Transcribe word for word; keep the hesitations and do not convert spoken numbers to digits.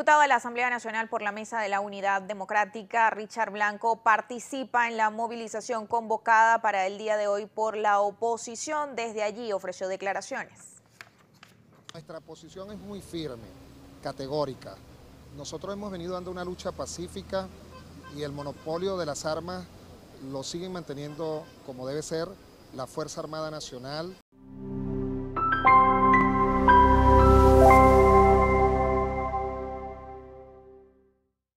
diputado de la Asamblea Nacional por la Mesa de la Unidad Democrática, Richard Blanco, participa en la movilización convocada para el día de hoy por la oposición. Desde allí ofreció declaraciones. Nuestra posición es muy firme, categórica. Nosotros hemos venido dando una lucha pacífica y el monopolio de las armas lo siguen manteniendo como debe ser la Fuerza Armada Nacional,